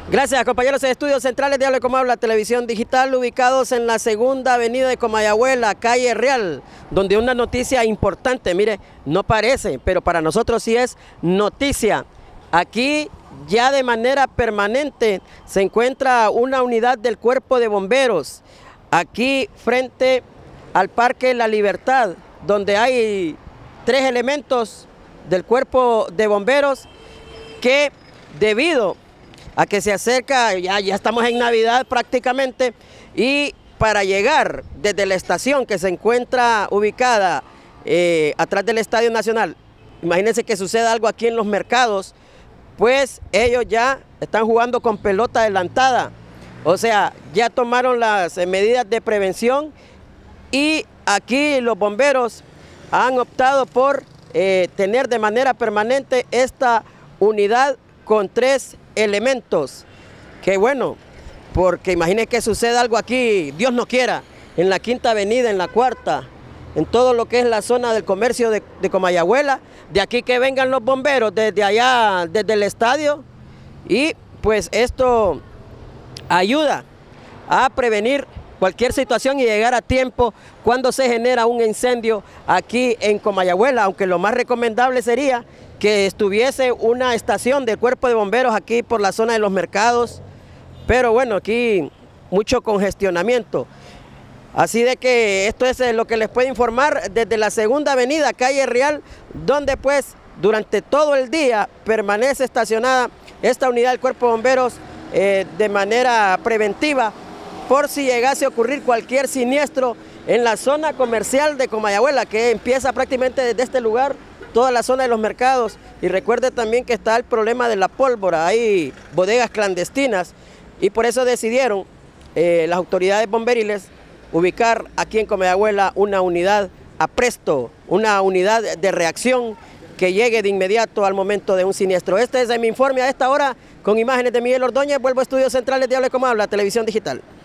Gracias, compañeros de Estudios Centrales de Hable Como Habla, Televisión Digital, ubicados en la segunda avenida de Comayagüela, calle Real, donde una noticia importante, mire, no parece, pero para nosotros sí es noticia. Aquí ya de manera permanente se encuentra una unidad del Cuerpo de Bomberos, aquí frente al Parque La Libertad, donde hay 3 elementos del Cuerpo de Bomberos que debido a que se acerca, ya estamos en Navidad prácticamente, y para llegar desde la estación que se encuentra ubicada atrás del Estadio Nacional, imagínense que suceda algo aquí en los mercados, pues ellos ya están jugando con pelota adelantada, o sea, ya tomaron las medidas de prevención y aquí los bomberos han optado por tener de manera permanente esta unidad con 3 elementos, que bueno, porque imagínense que suceda algo aquí, Dios no quiera, en la Quinta Avenida, en la Cuarta, en todo lo que es la zona del comercio de Comayagüela, de aquí que vengan los bomberos desde allá, desde el estadio, y pues esto ayuda a prevenir cualquier situación y llegar a tiempo cuando se genera un incendio aquí en Comayagüela, aunque lo más recomendable sería que estuviese una estación del Cuerpo de Bomberos aquí por la zona de los mercados, pero bueno, aquí mucho congestionamiento. Así de que esto es lo que les puedo informar desde la segunda avenida, calle Real, donde pues durante todo el día permanece estacionada esta unidad del Cuerpo de Bomberos de manera preventiva, por si llegase a ocurrir cualquier siniestro en la zona comercial de Comayagüela, que empieza prácticamente desde este lugar, toda la zona de los mercados. Y recuerde también que está el problema de la pólvora, hay bodegas clandestinas, y por eso decidieron las autoridades bomberiles ubicar aquí en Comayagüela una unidad a presto, una unidad de reacción que llegue de inmediato al momento de un siniestro. Este es mi informe a esta hora, con imágenes de Miguel Ordóñez. Vuelvo a Estudios Centrales de Hable Como Habla, Televisión Digital.